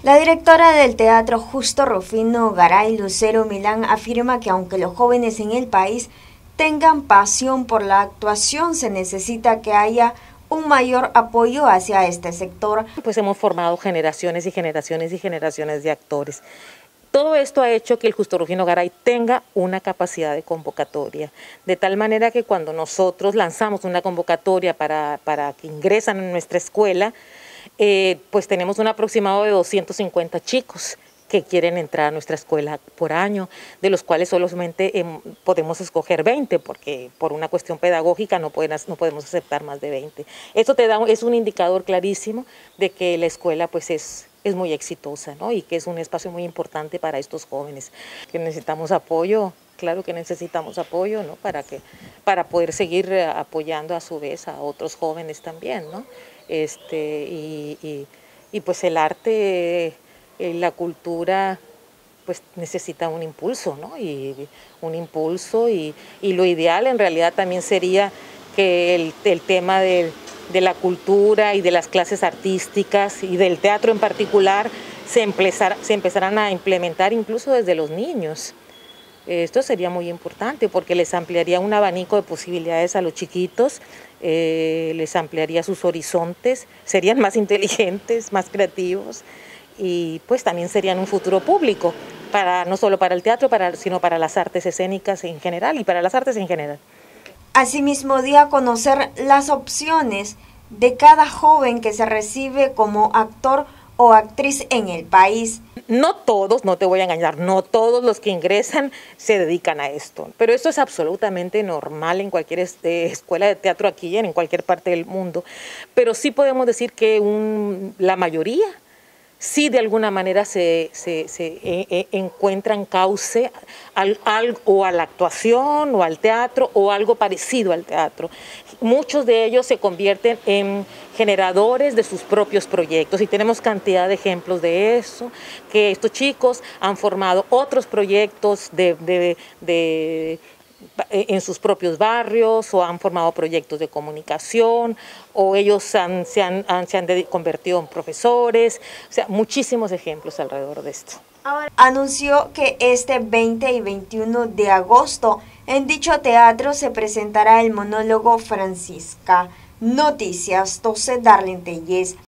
La directora del Teatro Justo Rufino Garay, Lucero Milán, afirma que aunque los jóvenes en el país tengan pasión por la actuación, se necesita que haya un mayor apoyo hacia este sector. Pues hemos formado generaciones y generaciones y generaciones de actores. Todo esto ha hecho que el Justo Rufino Garay tenga una capacidad de convocatoria, de tal manera que cuando nosotros lanzamos una convocatoria para que ingresan en nuestra escuela, pues tenemos un aproximado de 250 chicos que quieren entrar a nuestra escuela por año, de los cuales solamente podemos escoger 20, porque por una cuestión pedagógica no podemos aceptar más de 20. Esto es un indicador clarísimo de que la escuela pues es muy exitosa, ¿no? Y que es un espacio muy importante para estos jóvenes. Que necesitamos apoyo, claro que necesitamos apoyo, ¿no? Para poder seguir apoyando a su vez a otros jóvenes también, ¿no? Y pues el arte, la cultura, pues necesita un impulso, ¿no? Y lo ideal en realidad también sería que el tema de la cultura y de las clases artísticas y del teatro en particular se empezaran a implementar incluso desde los niños. Esto sería muy importante porque les ampliaría un abanico de posibilidades a los chiquitos, les ampliaría sus horizontes, serían más inteligentes, más creativos y pues también serían un futuro público, no solo para el teatro, sino para las artes escénicas en general y para las artes en general. Asimismo, dio a conocer las opciones de cada joven que se recibe como actor o actriz en el país. No todos, no te voy a engañar, no todos los que ingresan se dedican a esto, pero esto es absolutamente normal en cualquier escuela de teatro aquí y en cualquier parte del mundo, pero sí podemos decir que la mayoría sí de alguna manera se encuentran cauce o a la actuación o al teatro o algo parecido al teatro. Muchos de ellos se convierten en generadores de sus propios proyectos y tenemos cantidad de ejemplos de eso, que estos chicos han formado otros proyectos en sus propios barrios o han formado proyectos de comunicación o ellos se han convertido en profesores, o sea, muchísimos ejemplos alrededor de esto. Ahora, anunció que este 20 y 21 de agosto en dicho teatro se presentará el monólogo Francisca. Noticias 12, Darlene Tellez.